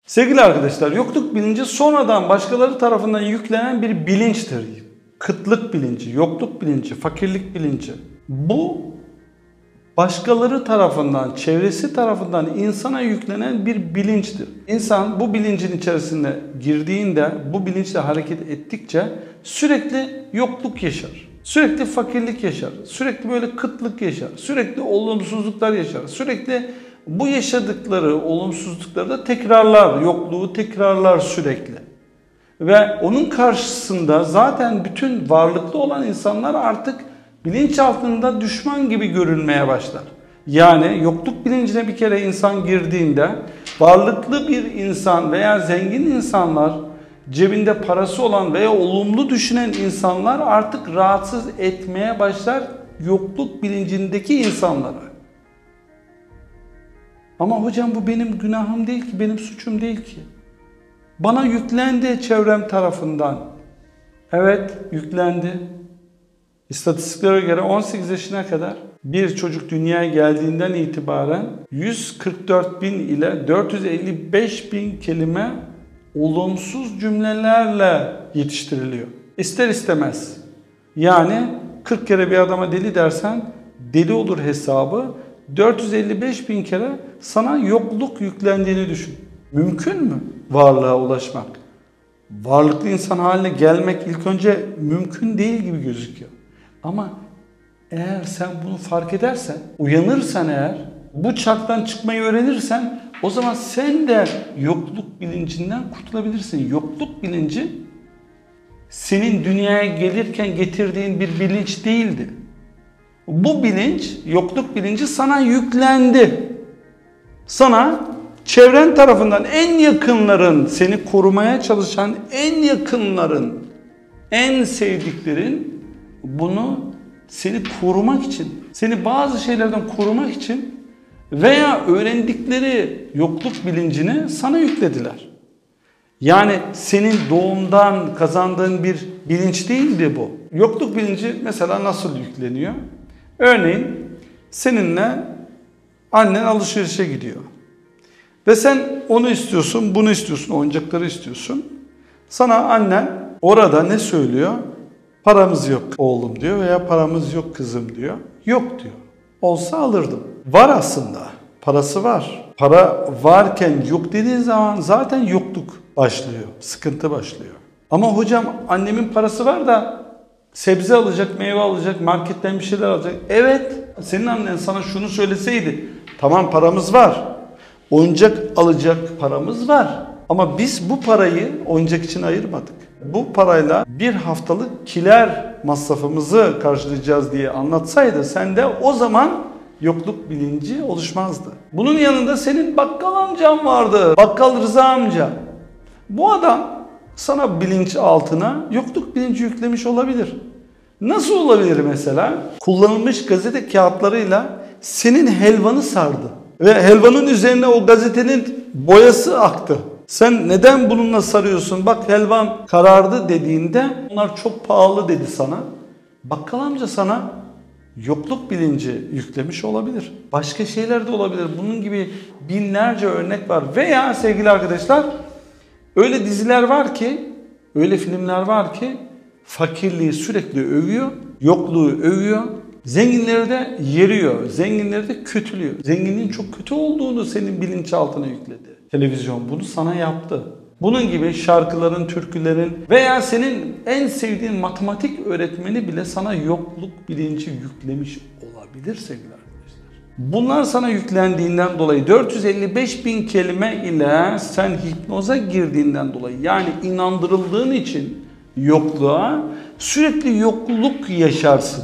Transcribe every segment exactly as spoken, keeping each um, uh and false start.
Sevgili arkadaşlar, yokluk bilinci sonradan başkaları tarafından yüklenen bir bilinçtir. Kıtlık bilinci, yokluk bilinci, fakirlik bilinci. Bu başkaları tarafından, çevresi tarafından insana yüklenen bir bilinçtir. İnsan bu bilincin içerisine girdiğinde, bu bilinçle hareket ettikçe sürekli yokluk yaşar. Sürekli fakirlik yaşar. Sürekli böyle kıtlık yaşar. Sürekli olumsuzluklar yaşar. Sürekli bu yaşadıkları olumsuzlukları da tekrarlar. Yokluğu tekrarlar sürekli. Ve onun karşısında zaten bütün varlıklı olan insanlar artık bilinçaltında düşman gibi görünmeye başlar. Yani yokluk bilincine bir kere insan girdiğinde varlıklı bir insan veya zengin insanlar, cebinde parası olan veya olumlu düşünen insanlar artık rahatsız etmeye başlar yokluk bilincindeki insanları. Ama hocam bu benim günahım değil ki, benim suçum değil ki. Bana yüklendi çevrem tarafından. Evet, yüklendi. İstatistiklere göre on sekiz yaşına kadar bir çocuk dünyaya geldiğinden itibaren yüz kırk dört bin ile dört yüz elli beş bin kelime olumsuz cümlelerle yetiştiriliyor. İster istemez. Yani kırk kere bir adama deli dersen deli olur hesabı. dört yüz elli beş bin kere sana yokluk yüklendiğini düşün. Mümkün mü varlığa ulaşmak? Varlıklı insan haline gelmek ilk önce mümkün değil gibi gözüküyor. Ama eğer sen bunu fark edersen, uyanırsan eğer, bu çarktan çıkmayı öğrenirsen o zaman sen de yokluk bilincinden kurtulabilirsin. Yokluk bilinci senin dünyaya gelirken getirdiğin bir bilinç değildi. Bu bilinç, yokluk bilinci sana yüklendi. Sana çevren tarafından en yakınların, seni korumaya çalışan en yakınların, en sevdiklerin bunu seni korumak için, seni bazı şeylerden korumak için veya öğrendikleri yokluk bilincini sana yüklediler. Yani senin doğumdan kazandığın bir bilinç değildi bu. Yokluk bilinci mesela nasıl yükleniyor? Örneğin seninle annen alışverişe gidiyor. Ve sen onu istiyorsun, bunu istiyorsun, oyuncakları istiyorsun. Sana annen orada ne söylüyor? Paramız yok oğlum diyor veya paramız yok kızım diyor. Yok diyor. Olsa alırdım. Var aslında. Parası var. Para varken yok dediği zaman zaten yokluk başlıyor. Sıkıntı başlıyor. Ama hocam annemin parası var da sebze alacak, meyve alacak, marketten bir şeyler alacak. Evet, senin annen sana şunu söyleseydi. Tamam paramız var. Oyuncak alacak paramız var. Ama biz bu parayı oyuncak için ayırmadık. Bu parayla bir haftalık kiler masrafımızı karşılayacağız diye anlatsaydı sen de o zaman yokluk bilinci oluşmazdı. Bunun yanında senin bakkal amcan vardı. Bakkal Rıza amca. Bu adam sana bilinç altına yokluk bilinci yüklemiş olabilir. Nasıl olabilir mesela? Kullanılmış gazete kağıtlarıyla senin helvanı sardı. Ve helvanın üzerine o gazetenin boyası aktı. Sen neden bununla sarıyorsun? Bak helvan karardı dediğinde onlar çok pahalı dedi sana. Bakkal amca sana yokluk bilinci yüklemiş olabilir. Başka şeyler de olabilir. Bunun gibi binlerce örnek var. Veya sevgili arkadaşlar öyle diziler var ki, öyle filmler var ki fakirliği sürekli övüyor, yokluğu övüyor. Zenginleri de yeriyor, zenginleri de kötülüyor. Zenginliğin çok kötü olduğunu senin bilinçaltına yükledi. Televizyon bunu sana yaptı. Bunun gibi şarkıların, türkülerin veya senin en sevdiğin matematik öğretmeni bile sana yokluk bilinci yüklemiş olabilir sevgili arkadaşlar. Bunlar sana yüklendiğinden dolayı dört yüz elli beş bin kelime ile sen hipnoza girdiğinden dolayı yani inandırıldığın için yokluğa sürekli yokluk yaşarsın.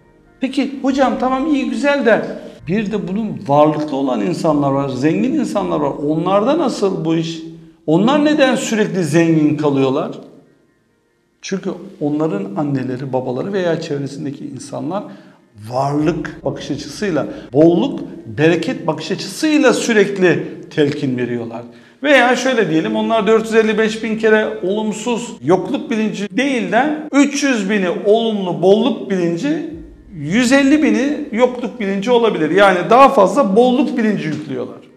Peki hocam tamam iyi güzel de bir de bunun varlıklı olan insanlar var, zengin insanlar var. Onlarda nasıl bu iş? Onlar neden sürekli zengin kalıyorlar? Çünkü onların anneleri, babaları veya çevresindeki insanlar varlık bakış açısıyla, bolluk, bereket bakış açısıyla sürekli telkin veriyorlar. Veya şöyle diyelim onlar dört yüz elli beş bin kere olumsuz yokluk bilinci değil de üç yüz bini olumlu bolluk bilinci, yüz elli bini yokluk bilinci olabilir. Yani daha fazla bolluk bilinci yüklüyorlar.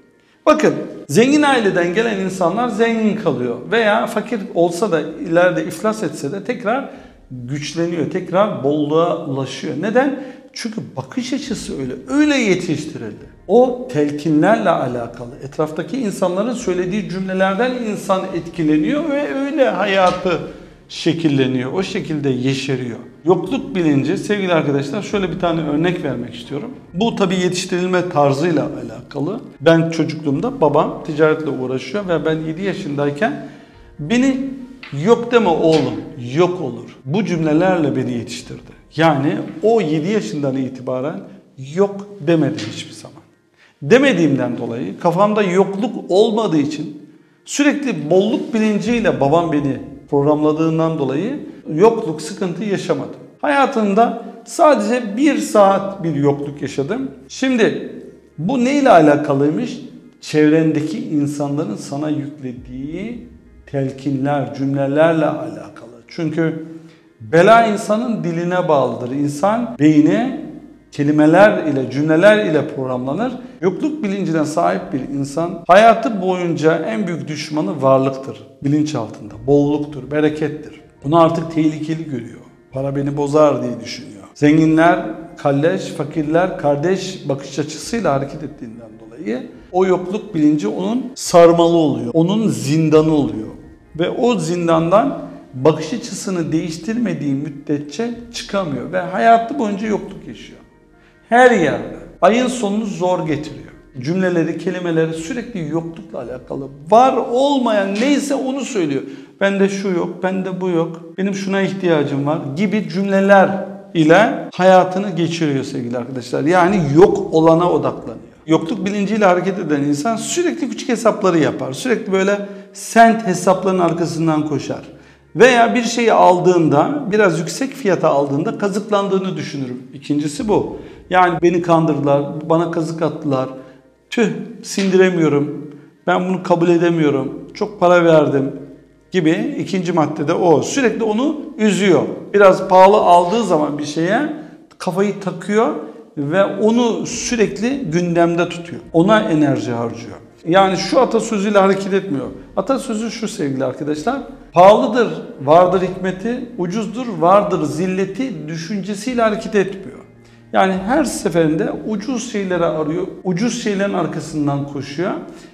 Bakın, zengin aileden gelen insanlar zengin kalıyor veya fakir olsa da ileride iflas etse de tekrar güçleniyor, tekrar bolluğa ulaşıyor. Neden? Çünkü bakış açısı öyle, öyle yetiştirildi. O telkinlerle alakalı. Etraftaki insanların söylediği cümlelerden insan etkileniyor ve öyle hayatı şekilleniyor. O şekilde yeşeriyor. Yokluk bilinci, sevgili arkadaşlar, şöyle bir tane örnek vermek istiyorum. Bu tabii yetiştirilme tarzıyla alakalı. Ben çocukluğumda babam ticaretle uğraşıyor ve ben yedi yaşındayken beni yok deme oğlum, yok olur. Bu cümlelerle beni yetiştirdi. Yani o yedi yaşından itibaren yok demedi hiçbir zaman. Demediğimden dolayı, kafamda yokluk olmadığı için sürekli bolluk bilinciyle babam beni programladığından dolayı yokluk, sıkıntı yaşamadım. Hayatımda sadece bir saat bir yokluk yaşadım. Şimdi bu neyle alakalıymış? Çevrendeki insanların sana yüklediği telkinler, cümlelerle alakalı. Çünkü bela insanın diline bağlıdır. İnsan beyni kelimeler ile, cümleler ile programlanır. Yokluk bilincine sahip bir insan hayatı boyunca en büyük düşmanı varlıktır. Bilinç altında. Bolluktur, berekettir. Bunu artık tehlikeli görüyor. Para beni bozar diye düşünüyor. Zenginler kalleş, fakirler kardeş bakış açısıyla hareket ettiğinden dolayı o yokluk bilinci onun sarmalı oluyor. Onun zindanı oluyor. Ve o zindandan bakış açısını değiştirmediği müddetçe çıkamıyor. Ve hayatı boyunca yokluk yaşıyor. Her yerde. Ayın sonunu zor getiriyor. Cümleleri, kelimeleri sürekli yoklukla alakalı. Var olmayan neyse onu söylüyor. Bende şu yok, bende bu yok, benim şuna ihtiyacım var gibi cümleler ile hayatını geçiriyor sevgili arkadaşlar. Yani yok olana odaklanıyor. Yokluk bilinciyle hareket eden insan sürekli küçük hesapları yapar. Sürekli böyle sent hesapların arkasından koşar. Veya bir şeyi aldığında, biraz yüksek fiyata aldığında kazıklandığını düşünürüm. İkincisi bu. Yani beni kandırdılar, bana kazık attılar. Tüh, sindiremiyorum, ben bunu kabul edemiyorum, çok para verdim gibi ikinci maddede o. Sürekli onu üzüyor. Biraz pahalı aldığı zaman bir şeye kafayı takıyor ve onu sürekli gündemde tutuyor. Ona enerji harcıyor. Yani şu atasözüyle hareket etmiyor. Atasözü şu sevgili arkadaşlar. Pahalıdır, vardır hikmeti, ucuzdur, vardır zilleti düşüncesiyle hareket etmiyor. Yani her seferinde ucuz şeyleri arıyor, ucuz şeylerin arkasından koşuyor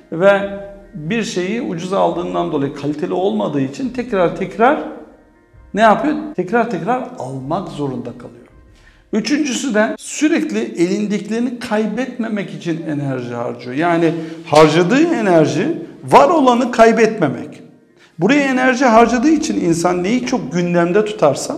ve bir şeyi ucuz aldığından dolayı kaliteli olmadığı için tekrar tekrar ne yapıyor? Tekrar tekrar almak zorunda kalıyor. Üçüncüsü de sürekli elindekilerini kaybetmemek için enerji harcıyor. Yani harcadığı enerji var olanı kaybetmemek. Buraya enerji harcadığı için insan neyi çok gündemde tutarsa,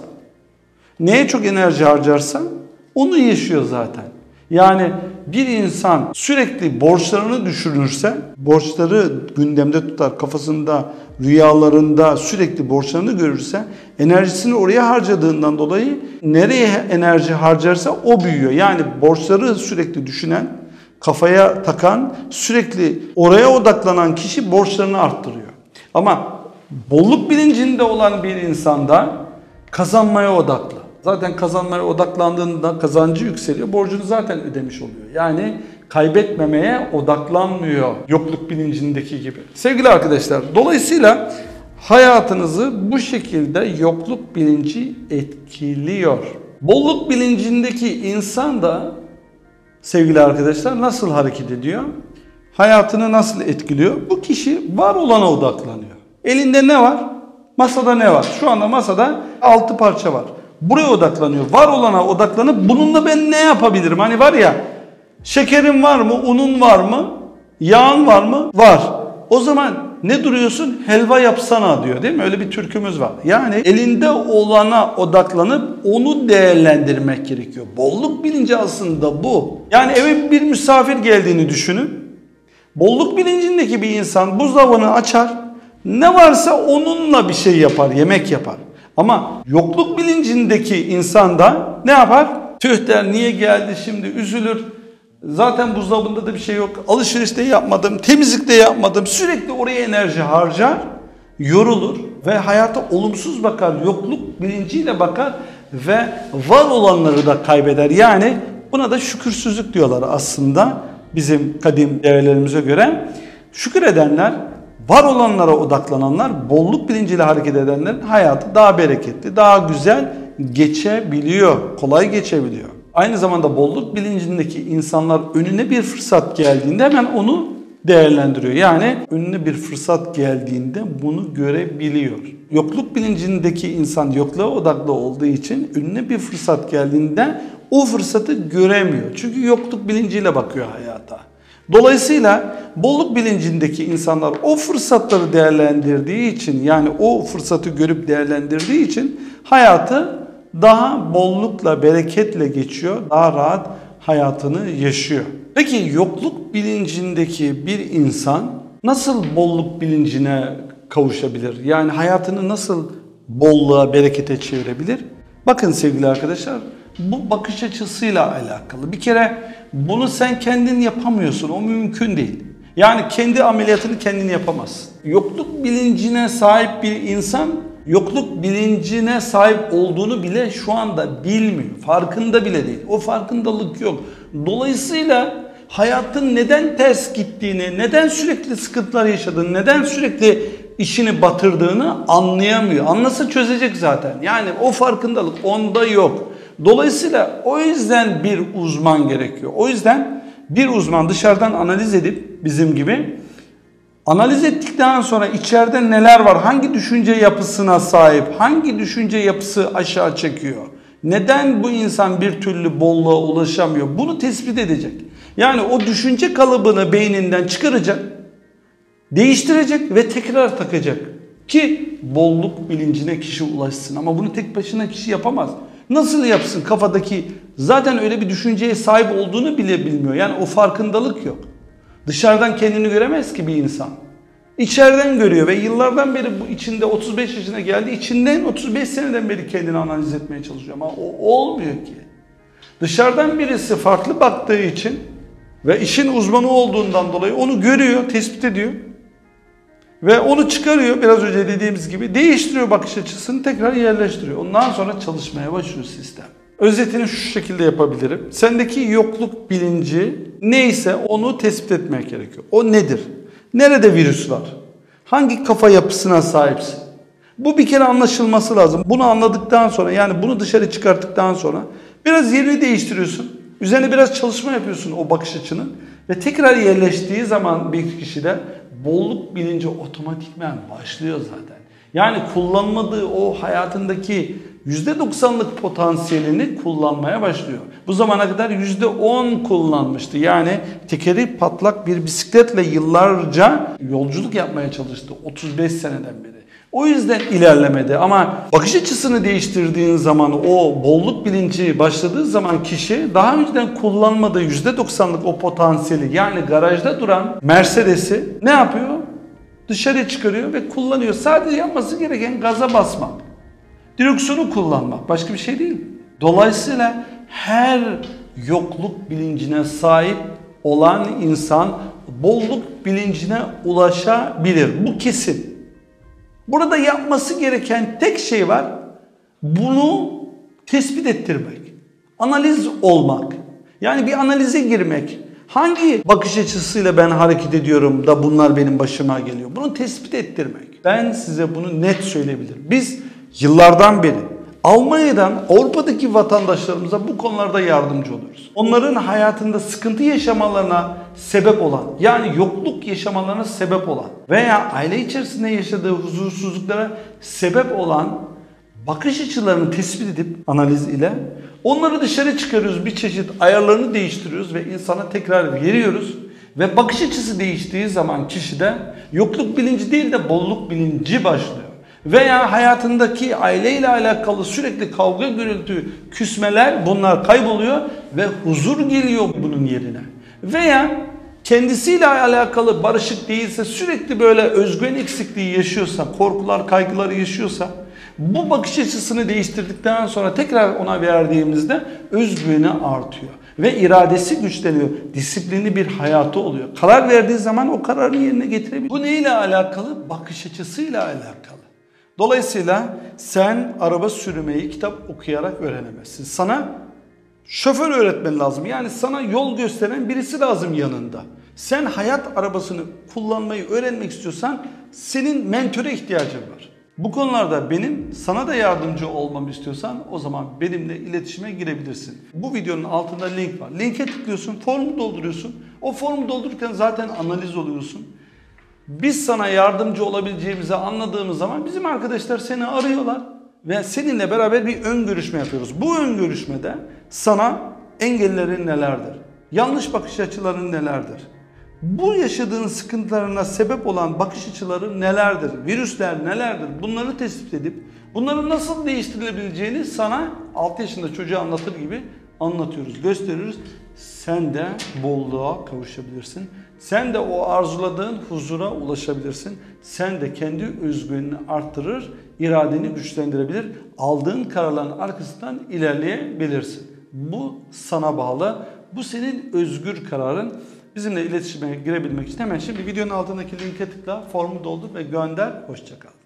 neye çok enerji harcarsa onu yaşıyor zaten. Yani bir insan sürekli borçlarını düşünürse, borçları gündemde tutar, kafasında, rüyalarında sürekli borçlarını görürse, enerjisini oraya harcadığından dolayı nereye enerji harcarsa o büyüyor. Yani borçları sürekli düşünen, kafaya takan, sürekli oraya odaklanan kişi borçlarını arttırıyor. Ama bolluk bilincinde olan bir insanda kazanmaya odaklı. Zaten kazanmaya odaklandığında kazancı yükseliyor. Borcunu zaten ödemiş oluyor. Yani kaybetmemeye odaklanmıyor yokluk bilincindeki gibi. Sevgili arkadaşlar, dolayısıyla hayatınızı bu şekilde yokluk bilinci etkiliyor. Bolluk bilincindeki insan da sevgili arkadaşlar nasıl hareket ediyor? Hayatını nasıl etkiliyor? Bu kişi var olana odaklanıyor. Elinde ne var? Masada ne var? Şu anda masada altı parça var. Buraya odaklanıyor. Var olana odaklanıp bununla ben ne yapabilirim? Hani var ya, şekerin var mı? Unun var mı? Yağın var mı? Var. O zaman ne duruyorsun? Helva yapsana diyor, değil mi? Öyle bir türkümüz var. Yani elinde olana odaklanıp onu değerlendirmek gerekiyor. Bolluk bilinci aslında bu. Yani eve bir misafir geldiğini düşünün. Bolluk bilincindeki bir insan buzdolabını açar. Ne varsa onunla bir şey yapar, yemek yapar. Ama yokluk bilincindeki insan da ne yapar? Tüh der, niye geldi şimdi, üzülür. Zaten buzdolabında da bir şey yok. Alışverişte yapmadım, temizlikte yapmadım. Sürekli oraya enerji harcar, yorulur ve hayata olumsuz bakar. Yokluk bilinciyle bakar ve var olanları da kaybeder. Yani buna da şükürsüzlük diyorlar aslında bizim kadim değerlerimize göre. Şükredenler, var olanlara odaklananlar, bolluk bilinciyle hareket edenlerin hayatı daha bereketli, daha güzel geçebiliyor, kolay geçebiliyor. Aynı zamanda bolluk bilincindeki insanlar önüne bir fırsat geldiğinde hemen onu değerlendiriyor. Yani önüne bir fırsat geldiğinde bunu görebiliyor. Yokluk bilincindeki insan yokluğa odaklı olduğu için önüne bir fırsat geldiğinde o fırsatı göremiyor. Çünkü yokluk bilinciyle bakıyor hayata. Dolayısıyla bolluk bilincindeki insanlar o fırsatları değerlendirdiği için, yani o fırsatı görüp değerlendirdiği için hayatı daha bollukla, bereketle geçiyor. Daha rahat hayatını yaşıyor. Peki yokluk bilincindeki bir insan nasıl bolluk bilincine kavuşabilir? Yani hayatını nasıl bolluğa, berekete çevirebilir? Bakın sevgili arkadaşlar, bu bakış açısıyla alakalı. Bir kere bunu sen kendin yapamıyorsun. O mümkün değil. Yani kendi ameliyatını kendin yapamazsın. Yokluk bilincine sahip bir insan yokluk bilincine sahip olduğunu bile şu anda bilmiyor. Farkında bile değil. O farkındalık yok. Dolayısıyla hayatın neden ters gittiğini, neden sürekli sıkıntılar yaşadığını, neden sürekli işini batırdığını anlayamıyor. Anlasa çözecek zaten. Yani o farkındalık onda yok. Dolayısıyla o yüzden bir uzman gerekiyor. O yüzden bir uzman dışarıdan analiz edip bizim gibi analiz ettikten sonra içeride neler var, hangi düşünce yapısına sahip, hangi düşünce yapısı aşağı çekiyor, neden bu insan bir türlü bolluğa ulaşamıyor, bunu tespit edecek. Yani o düşünce kalıbını beyninden çıkaracak, değiştirecek ve tekrar takacak ki bolluk bilincine kişi ulaşsın. Ama bunu tek başına kişi yapamaz. Nasıl yapsın? Kafadaki zaten öyle bir düşünceye sahip olduğunu bile bilmiyor. Yani o farkındalık yok. Dışarıdan kendini göremez ki bir insan. İçeriden görüyor ve yıllardan beri bu içinde otuz beş yaşına geldi. İçinden otuz beş seneden beri kendini analiz etmeye çalışıyor ama o olmuyor ki. Dışarıdan birisi farklı baktığı için ve işin uzmanı olduğundan dolayı onu görüyor, tespit ediyor. Ve onu çıkarıyor, biraz önce dediğimiz gibi değiştiriyor bakış açısını, tekrar yerleştiriyor. Ondan sonra çalışmaya başlıyor sistem. Özetini şu şekilde yapabilirim. Sendeki yokluk bilinci neyse onu tespit etmek gerekiyor. O nedir? Nerede virüs var? Hangi kafa yapısına sahipsin? Bu bir kere anlaşılması lazım. Bunu anladıktan sonra, yani bunu dışarı çıkarttıktan sonra biraz yerini değiştiriyorsun. Üzerine biraz çalışma yapıyorsun o bakış açının. Ve tekrar yerleştiği zaman bir kişide bolluk bilinci otomatikman başlıyor zaten. Yani kullanmadığı o hayatındaki yüzde doksanlık potansiyelini kullanmaya başlıyor. Bu zamana kadar yüzde on kullanmıştı. Yani tekeri patlak bir bisikletle yıllarca yolculuk yapmaya çalıştı. otuz beş seneden beri. O yüzden ilerlemedi ama bakış açısını değiştirdiğin zaman, o bolluk bilinci başladığı zaman kişi daha önceden kullanmadığı yüzde doksanlık o potansiyeli, yani garajda duran Mercedes'i ne yapıyor? Dışarıya çıkarıyor ve kullanıyor. Sadece yapması gereken gaza basmak. Direksiyonu kullanmak. Başka bir şey değil. Dolayısıyla her yokluk bilincine sahip olan insan bolluk bilincine ulaşabilir. Bu kesin. Burada yapması gereken tek şey var. Bunu tespit ettirmek. Analiz olmak. Yani bir analize girmek. Hangi bakış açısıyla ben hareket ediyorum da bunlar benim başıma geliyor? Bunu tespit ettirmek. Ben size bunu net söyleyebilirim. Biz yıllardan beri Almanya'dan Avrupa'daki vatandaşlarımıza bu konularda yardımcı oluyoruz. Onların hayatında sıkıntı yaşamalarına sebep olan, yani yokluk yaşamalarına sebep olan veya aile içerisinde yaşadığı huzursuzluklara sebep olan bakış açılarını tespit edip analiz ile onları dışarı çıkarıyoruz, bir çeşit ayarlarını değiştiriyoruz ve insana tekrar veriyoruz. Ve bakış açısı değiştiği zaman kişide yokluk bilinci değil de bolluk bilinci başlıyor. Veya hayatındaki aileyle alakalı sürekli kavga, gürültü, küsmeler, bunlar kayboluyor ve huzur geliyor bunun yerine. Veya kendisiyle alakalı barışık değilse, sürekli böyle özgüven eksikliği yaşıyorsa, korkular, kaygıları yaşıyorsa, bu bakış açısını değiştirdikten sonra tekrar ona verdiğimizde özgüveni artıyor. Ve iradesi güçleniyor. Disiplinli bir hayatı oluyor. Karar verdiği zaman o kararını yerine getirebiliyor. Bu neyle alakalı? Bakış açısıyla alakalı. Dolayısıyla sen araba sürmeyi kitap okuyarak öğrenemezsin. Sana şoför öğretmen lazım. Yani sana yol gösteren birisi lazım yanında. Sen hayat arabasını kullanmayı öğrenmek istiyorsan senin mentöre ihtiyacın var. Bu konularda benim sana da yardımcı olmamı istiyorsan o zaman benimle iletişime girebilirsin. Bu videonun altında link var. Linke tıklıyorsun, formu dolduruyorsun. O formu doldururken zaten analiz oluyorsun. Biz sana yardımcı olabileceğimizi anladığımız zaman bizim arkadaşlar seni arıyorlar ve seninle beraber bir ön görüşme yapıyoruz. Bu ön görüşmede sana engellerin nelerdir? Yanlış bakış açıların nelerdir? Bu yaşadığın sıkıntılarına sebep olan bakış açıları nelerdir? Virüsler nelerdir? Bunları tespit edip bunların nasıl değiştirilebileceğini sana altı yaşında çocuğa anlatır gibi anlatıyoruz, gösteriyoruz. Sen de bolluğa kavuşabilirsin. Sen de o arzuladığın huzura ulaşabilirsin. Sen de kendi özgüvenini arttırır, iradeni güçlendirebilir. Aldığın kararların arkasından ilerleyebilirsin. Bu sana bağlı. Bu senin özgür kararın. Bizimle iletişime girebilmek için hemen şimdi videonun altındaki linke tıkla, formu doldur ve gönder. Hoşça kal.